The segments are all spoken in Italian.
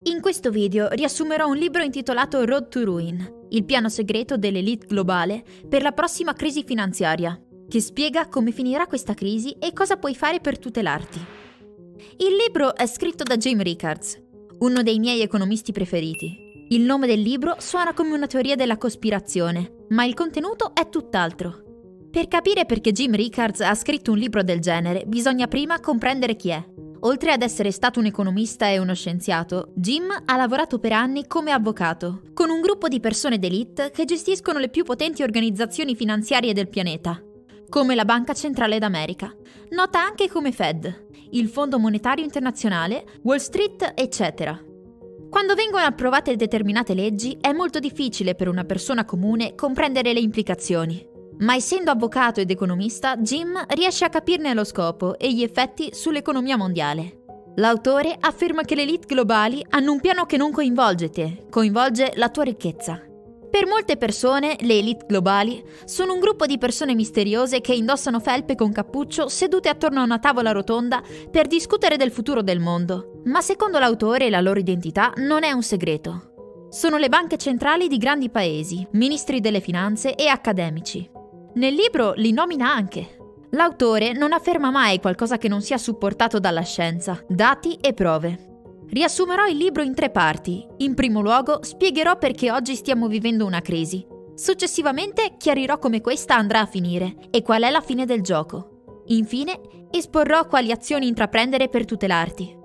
In questo video riassumerò un libro intitolato Road to Ruin, il piano segreto dell'elite globale per la prossima crisi finanziaria, che spiega come finirà questa crisi e cosa puoi fare per tutelarti. Il libro è scritto da Jim Rickards, uno dei miei economisti preferiti. Il nome del libro suona come una teoria della cospirazione, ma il contenuto è tutt'altro. Per capire perché Jim Rickards ha scritto un libro del genere, bisogna prima comprendere chi è. Oltre ad essere stato un economista e uno scienziato, Jim ha lavorato per anni come avvocato, con un gruppo di persone d'élite che gestiscono le più potenti organizzazioni finanziarie del pianeta, come la Banca Centrale d'America, nota anche come Fed, il Fondo Monetario Internazionale, Wall Street, eccetera. Quando vengono approvate determinate leggi, è molto difficile per una persona comune comprendere le implicazioni. Ma essendo avvocato ed economista, Jim riesce a capirne lo scopo e gli effetti sull'economia mondiale. L'autore afferma che le elite globali hanno un piano che non coinvolge te, coinvolge la tua ricchezza. Per molte persone, le elite globali sono un gruppo di persone misteriose che indossano felpe con cappuccio sedute attorno a una tavola rotonda per discutere del futuro del mondo. Ma secondo l'autore la loro identità non è un segreto. Sono le banche centrali di grandi paesi, ministri delle finanze e accademici. Nel libro li nomina anche. L'autore non afferma mai qualcosa che non sia supportato dalla scienza, dati e prove. Riassumerò il libro in 3 parti. In primo luogo, spiegherò perché oggi stiamo vivendo una crisi. Successivamente, chiarirò come questa andrà a finire e qual è la fine del gioco. Infine, esporrò quali azioni intraprendere per tutelarti.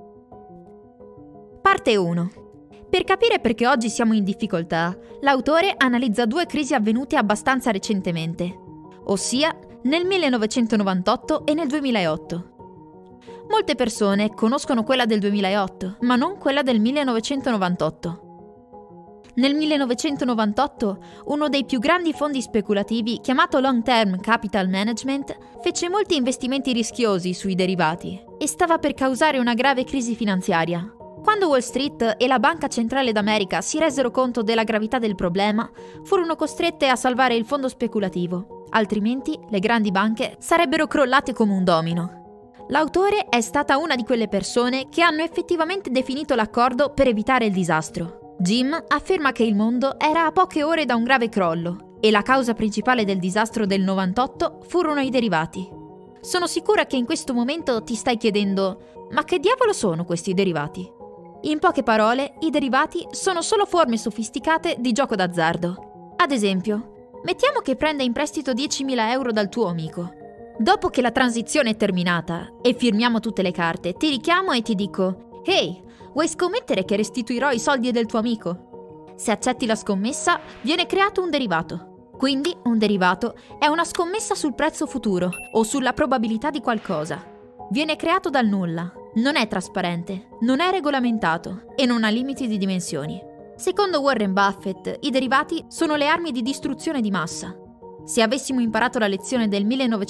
Parte 1. Per capire perché oggi siamo in difficoltà, l'autore analizza 2 crisi avvenute abbastanza recentemente, ossia nel 1998 e nel 2008. Molte persone conoscono quella del 2008, ma non quella del 1998. Nel 1998, uno dei più grandi fondi speculativi, chiamato Long Term Capital Management, fece molti investimenti rischiosi sui derivati e stava per causare una grave crisi finanziaria. Quando Wall Street e la Banca Centrale d'America si resero conto della gravità del problema, furono costrette a salvare il fondo speculativo, altrimenti le grandi banche sarebbero crollate come un domino. L'autore è stata una di quelle persone che hanno effettivamente definito l'accordo per evitare il disastro. Jim afferma che il mondo era a poche ore da un grave crollo e la causa principale del disastro del 98 furono i derivati. Sono sicura che in questo momento ti stai chiedendo: ma che diavolo sono questi derivati? In poche parole, i derivati sono solo forme sofisticate di gioco d'azzardo. Ad esempio, mettiamo che prenda in prestito 10.000 euro dal tuo amico. Dopo che la transizione è terminata e firmiamo tutte le carte, ti richiamo e ti dico: «Ehi, vuoi scommettere che restituirò i soldi del tuo amico?» Se accetti la scommessa, viene creato un derivato. Quindi, un derivato è una scommessa sul prezzo futuro o sulla probabilità di qualcosa. Viene creato dal nulla. Non è trasparente, non è regolamentato e non ha limiti di dimensioni. Secondo Warren Buffett, i derivati sono le armi di distruzione di massa. Se avessimo imparato la lezione del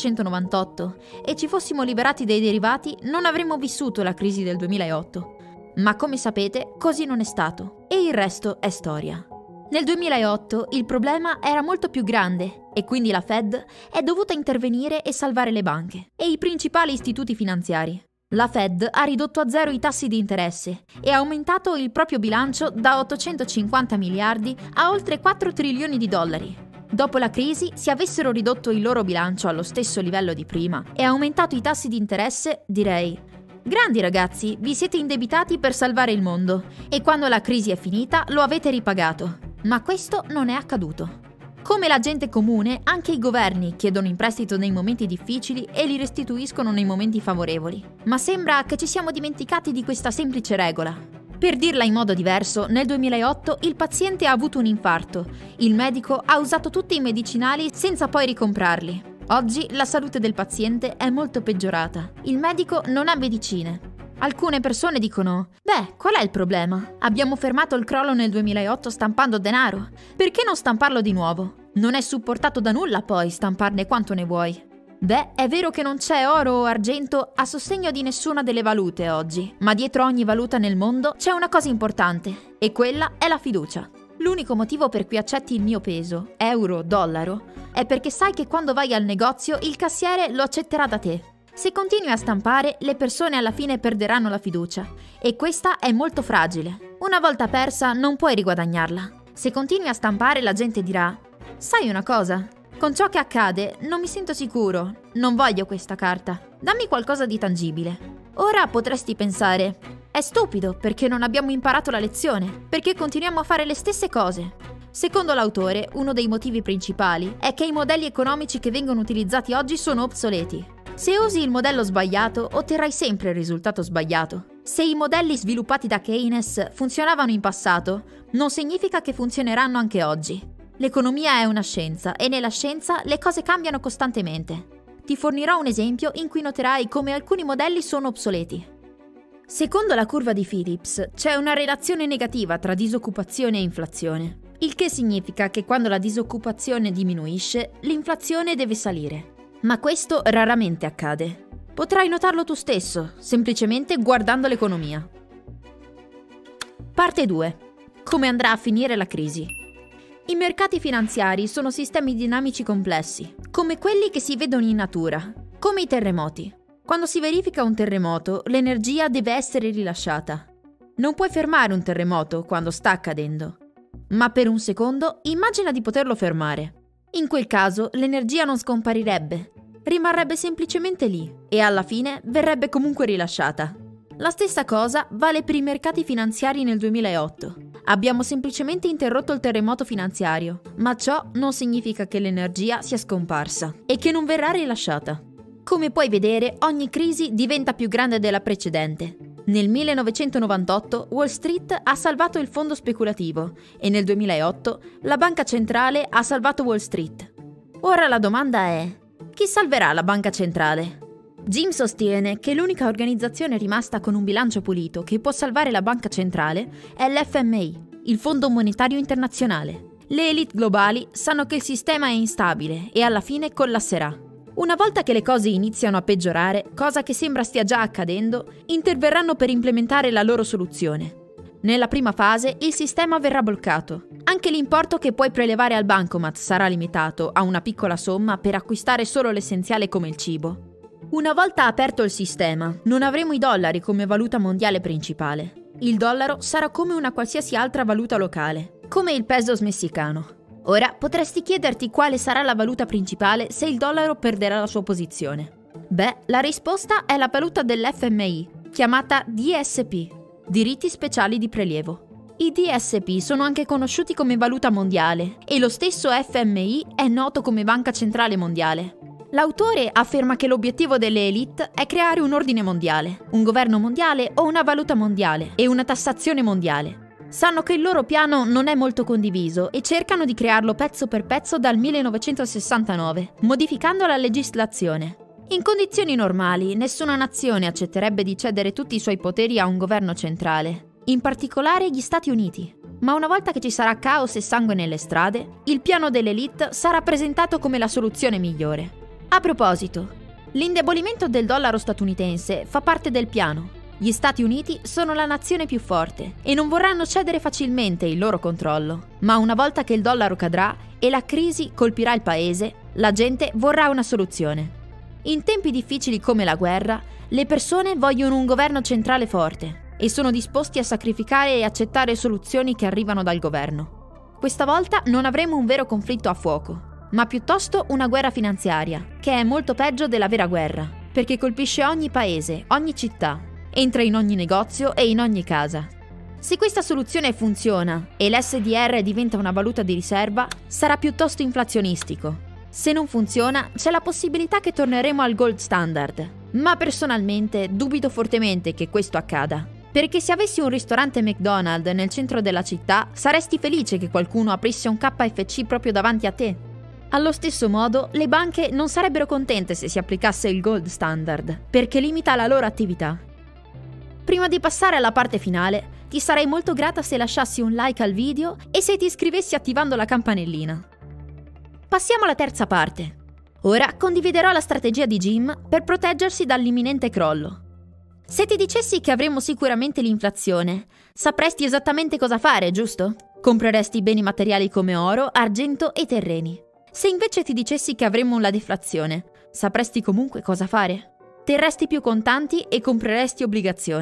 1998 e ci fossimo liberati dai derivati, non avremmo vissuto la crisi del 2008. Ma come sapete, così non è stato e il resto è storia. Nel 2008 il problema era molto più grande e quindi la Fed è dovuta intervenire e salvare le banche e i principali istituti finanziari. La Fed ha ridotto a 0 i tassi di interesse e ha aumentato il proprio bilancio da 850 miliardi a oltre 4 trilioni di dollari. Dopo la crisi, se avessero ridotto il loro bilancio allo stesso livello di prima e aumentato i tassi di interesse, direi: grandi ragazzi, vi siete indebitati per salvare il mondo e quando la crisi è finita lo avete ripagato. Ma questo non è accaduto. Come la gente comune, anche i governi chiedono in prestito nei momenti difficili e li restituiscono nei momenti favorevoli. Ma sembra che ci siamo dimenticati di questa semplice regola. Per dirla in modo diverso, nel 2008 il paziente ha avuto un infarto. Il medico ha usato tutti i medicinali senza poi ricomprarli. Oggi la salute del paziente è molto peggiorata. Il medico non ha medicine. Alcune persone dicono: beh, qual è il problema? Abbiamo fermato il crollo nel 2008 stampando denaro. Perché non stamparlo di nuovo? Non è supportato da nulla poi stamparne quanto ne vuoi. Beh, è vero che non c'è oro o argento a sostegno di nessuna delle valute oggi, ma dietro ogni valuta nel mondo c'è una cosa importante, e quella è la fiducia. L'unico motivo per cui accetti il mio peso, euro, dollaro, è perché sai che quando vai al negozio il cassiere lo accetterà da te. Se continui a stampare, le persone alla fine perderanno la fiducia, e questa è molto fragile. Una volta persa non puoi riguadagnarla. Se continui a stampare la gente dirà: sai una cosa? Con ciò che accade non mi sento sicuro, non voglio questa carta, dammi qualcosa di tangibile. Ora potresti pensare: è stupido perché non abbiamo imparato la lezione, perché continuiamo a fare le stesse cose. Secondo l'autore, uno dei motivi principali è che i modelli economici che vengono utilizzati oggi sono obsoleti. Se usi il modello sbagliato, otterrai sempre il risultato sbagliato. Se i modelli sviluppati da Keynes funzionavano in passato, non significa che funzioneranno anche oggi. L'economia è una scienza e nella scienza le cose cambiano costantemente. Ti fornirò un esempio in cui noterai come alcuni modelli sono obsoleti. Secondo la curva di Phillips, c'è una relazione negativa tra disoccupazione e inflazione, il che significa che quando la disoccupazione diminuisce, l'inflazione deve salire. Ma questo raramente accade. Potrai notarlo tu stesso, semplicemente guardando l'economia. Parte 2. Come andrà a finire la crisi? I mercati finanziari sono sistemi dinamici complessi, come quelli che si vedono in natura, come i terremoti. Quando si verifica un terremoto, l'energia deve essere rilasciata. Non puoi fermare un terremoto quando sta accadendo. Ma per un secondo immagina di poterlo fermare. In quel caso l'energia non scomparirebbe, rimarrebbe semplicemente lì e alla fine verrebbe comunque rilasciata. La stessa cosa vale per i mercati finanziari nel 2008. Abbiamo semplicemente interrotto il terremoto finanziario, ma ciò non significa che l'energia sia scomparsa e che non verrà rilasciata. Come puoi vedere, ogni crisi diventa più grande della precedente. Nel 1998 Wall Street ha salvato il fondo speculativo e nel 2008 la banca centrale ha salvato Wall Street. Ora la domanda è: chi salverà la banca centrale? Jim sostiene che l'unica organizzazione rimasta con un bilancio pulito che può salvare la banca centrale è l'FMI, il Fondo Monetario Internazionale. Le elite globali sanno che il sistema è instabile e alla fine collasserà. Una volta che le cose iniziano a peggiorare, cosa che sembra stia già accadendo, interverranno per implementare la loro soluzione. Nella prima fase il sistema verrà bloccato. Anche l'importo che puoi prelevare al bancomat sarà limitato a una piccola somma per acquistare solo l'essenziale come il cibo. Una volta aperto il sistema, non avremo i dollari come valuta mondiale principale. Il dollaro sarà come una qualsiasi altra valuta locale, come il pesos messicano. Ora potresti chiederti quale sarà la valuta principale se il dollaro perderà la sua posizione. Beh, la risposta è la valuta dell'FMI, chiamata DSP, diritti speciali di prelievo. I DSP sono anche conosciuti come valuta mondiale e lo stesso FMI è noto come Banca Centrale Mondiale. L'autore afferma che l'obiettivo delle elite è creare un ordine mondiale, un governo mondiale o una valuta mondiale e una tassazione mondiale. Sanno che il loro piano non è molto condiviso e cercano di crearlo pezzo per pezzo dal 1969, modificando la legislazione. In condizioni normali, nessuna nazione accetterebbe di cedere tutti i suoi poteri a un governo centrale, in particolare gli Stati Uniti. Ma una volta che ci sarà caos e sangue nelle strade, il piano dell'elite sarà presentato come la soluzione migliore. A proposito, l'indebolimento del dollaro statunitense fa parte del piano. Gli Stati Uniti sono la nazione più forte e non vorranno cedere facilmente il loro controllo. Ma una volta che il dollaro cadrà e la crisi colpirà il paese, la gente vorrà una soluzione. In tempi difficili come la guerra, le persone vogliono un governo centrale forte e sono disposti a sacrificare e accettare soluzioni che arrivano dal governo. Questa volta non avremo un vero conflitto a fuoco, ma piuttosto una guerra finanziaria, che è molto peggio della vera guerra, perché colpisce ogni paese, ogni città, entra in ogni negozio e in ogni casa. Se questa soluzione funziona e l'SDR diventa una valuta di riserva, sarà piuttosto inflazionistico. Se non funziona, c'è la possibilità che torneremo al gold standard, ma personalmente dubito fortemente che questo accada. Perché se avessi un ristorante McDonald's nel centro della città, saresti felice che qualcuno aprisse un KFC proprio davanti a te. Allo stesso modo, le banche non sarebbero contente se si applicasse il gold standard, perché limita la loro attività. Prima di passare alla parte finale, ti sarei molto grata se lasciassi un like al video e se ti iscrivessi attivando la campanellina. Passiamo alla terza parte. Ora condividerò la strategia di Jim per proteggersi dall'imminente crollo. Se ti dicessi che avremo sicuramente l'inflazione, sapresti esattamente cosa fare, giusto? Compreresti beni materiali come oro, argento e terreni. Se invece ti dicessi che avremo la deflazione, sapresti comunque cosa fare? Terresti più contanti e compreresti obbligazioni.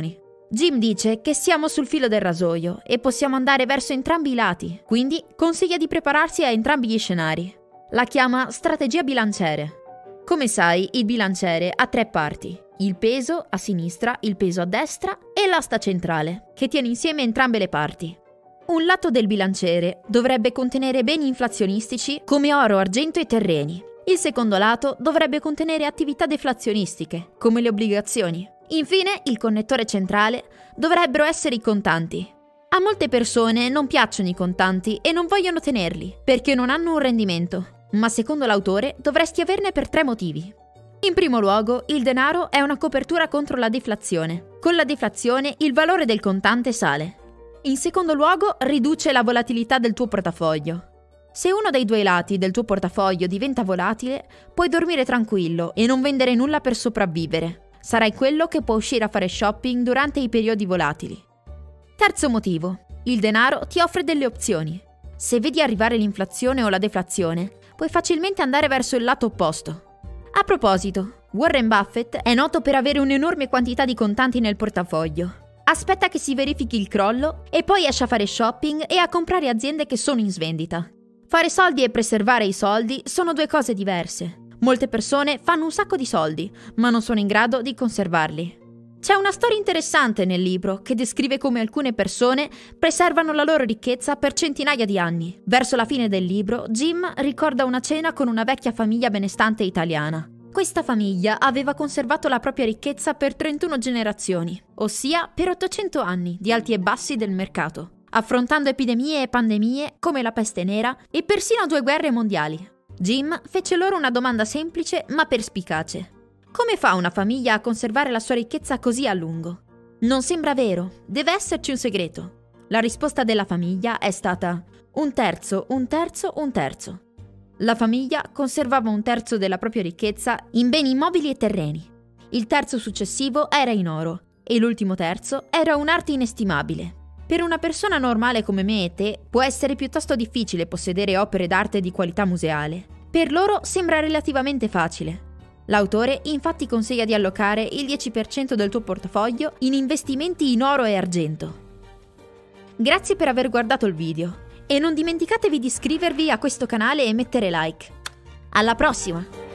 Jim dice che siamo sul filo del rasoio e possiamo andare verso entrambi i lati, quindi consiglia di prepararsi a entrambi gli scenari. La chiama strategia bilanciere. Come sai, il bilanciere ha 3 parti: il peso a sinistra, il peso a destra e l'asta centrale, che tiene insieme entrambe le parti. Un lato del bilanciere dovrebbe contenere beni inflazionistici come oro, argento e terreni. Il secondo lato dovrebbe contenere attività deflazionistiche, come le obbligazioni. Infine, il connettore centrale dovrebbero essere i contanti. A molte persone non piacciono i contanti e non vogliono tenerli, perché non hanno un rendimento. Ma secondo l'autore dovresti averne per 3 motivi. In primo luogo, il denaro è una copertura contro la deflazione. Con la deflazione il valore del contante sale. In secondo luogo, riduce la volatilità del tuo portafoglio. Se uno dei 2 lati del tuo portafoglio diventa volatile, puoi dormire tranquillo e non vendere nulla per sopravvivere. Sarai quello che può uscire a fare shopping durante i periodi volatili. Terzo motivo, il denaro ti offre delle opzioni. Se vedi arrivare l'inflazione o la deflazione, puoi facilmente andare verso il lato opposto. A proposito, Warren Buffett è noto per avere un'enorme quantità di contanti nel portafoglio. Aspetta che si verifichi il crollo e poi esce a fare shopping e a comprare aziende che sono in svendita. Fare soldi e preservare i soldi sono 2 cose diverse. Molte persone fanno un sacco di soldi, ma non sono in grado di conservarli. C'è una storia interessante nel libro che descrive come alcune persone preservano la loro ricchezza per centinaia di anni. Verso la fine del libro, Jim ricorda una cena con una vecchia famiglia benestante italiana. Questa famiglia aveva conservato la propria ricchezza per 31 generazioni, ossia per 800 anni di alti e bassi del mercato, affrontando epidemie e pandemie come la peste nera e persino 2 guerre mondiali. Jim fece loro una domanda semplice ma perspicace. Come fa una famiglia a conservare la sua ricchezza così a lungo? Non sembra vero, deve esserci un segreto. La risposta della famiglia è stata 1/3, 1/3, 1/3. La famiglia conservava 1/3 della propria ricchezza in beni immobili e terreni. Il terzo successivo era in oro e l'ultimo terzo era un'arte inestimabile. Per una persona normale come me e te può essere piuttosto difficile possedere opere d'arte di qualità museale. Per loro sembra relativamente facile. L'autore infatti consiglia di allocare il 10% del tuo portafoglio in investimenti in oro e argento. Grazie per aver guardato il video e non dimenticatevi di iscrivervi a questo canale e mettere like. Alla prossima!